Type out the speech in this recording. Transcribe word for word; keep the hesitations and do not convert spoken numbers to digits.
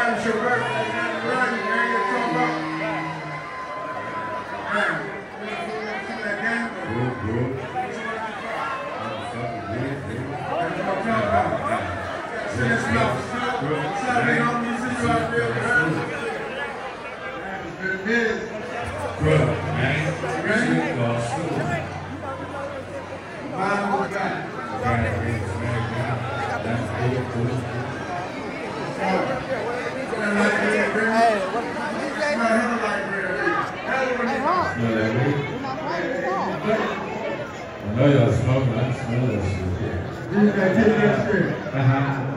it's your birthday, man. Right, man. You're talking about. Man, you see that game? Good, good. That's what I'm talking about. See this stuff. Saturday on me, see you out there, man. It's good biz. Good, man. Ready? Good. Mine was back. That's good, good. Hey, what did you say? Hey, huh? Smell that weed? I know y'all smoking. I can smell that shit. You gotta take that straight. Uh-huh.